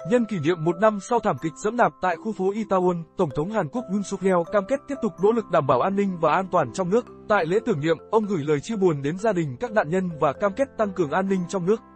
Nhân kỷ niệm một năm sau thảm kịch giẫm đạp tại khu phố Itaewon, Tổng thống Hàn Quốc Yoon suk yeol cam kết tiếp tục nỗ lực đảm bảo an ninh và an toàn trong nước. Tại lễ tưởng niệm, ông gửi lời chia buồn đến gia đình các nạn nhân và cam kết tăng cường an ninh trong nước.